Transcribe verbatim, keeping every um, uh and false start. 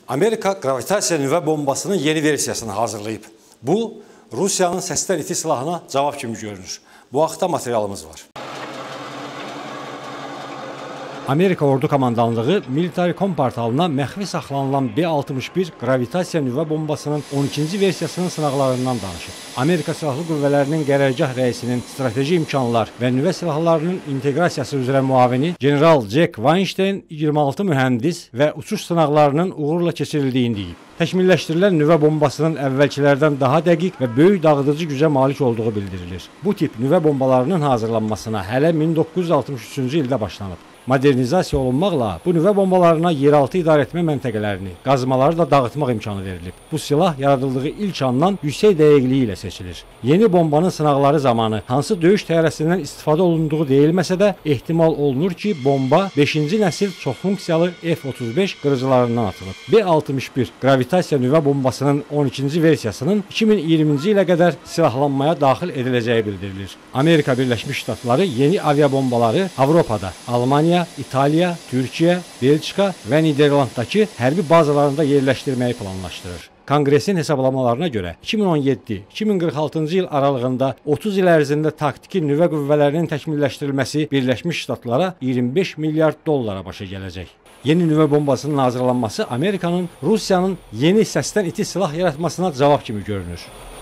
Amerika qravitasiya nüvə bombasının yeni versiyasını hazırlayıb. Bu, Rusiyanın səsdən iti silahına cavab kimi görünür. Bu haqda materialımız var. Amerika Ordu Komandanlığı Military.com portalına məxfi saxlanılan B altmış bir qravitasiya nüvə bombasının on ikinci versiyasının sınaqlarından danışıb. Amerika Silahlı Qüvvələrinin qərargah rəisinin strateji imkanlar və nüvə silahlarının inteqrasiyası üzrə müavini General Jack Weinstein iyirmi altı mühəndis və uçuş sınaqlarının uğurla keçirildiyini deyib. Təkmilləşdirilən nüvə bombasının əvvəlkilərdən daha dəqiq və böyük dağıdıcı gücə malik olduğu bildirilir. Bu tip nüvə bombalarının hazırlanmasına hələ min doqquz yüz altmış üçüncü ildə başlanıb. Modernizasiya olunmaqla bu nüvə bombalarına yeraltı idarəetmə məntəqələrini, qazmaları da dağıtmaq imkanı verilib. Bu silah yaradıldığı ilk andan yüksək dəqiqliyi ilə seçilir. Yeni bombanın sınaqları zamanı hansı döyüş təyyarəsindən istifadə olunduğu deyilməsə də ehtimal olunur ki, bomba beşinci nəsil çoxfunksiyalı F otuz beş qırıcılarından atılıb. B altmış bir qravitasiya nüvə bombasının on ikinci versiyasının iki min iyirminci ilə qədər silahlanmaya daxil ediləcəyi bildirilir. Amerika Birləşmiş Ştatları yeni aviabombaları Avropada, Almaniya, İtaliya, Türkiyə, Belçika və Niderlanddakı hərbi bazalarında yerləşdirməyi planlaşdırır. Konqresin hesablamalarına görə iki min on yeddi iki min qırx altıncı il aralığında otuz il ərzində taktiki nüvə qüvvələrinin təkmilləşdirilməsi Birləşmiş Ştatlara iyirmi beş milyard dollara başa gələcək. Yeni nüvə bombasının hazırlanması Amerikanın Rusiyanın yeni səsdən iti silah yaratmasına cavab kimi görünür.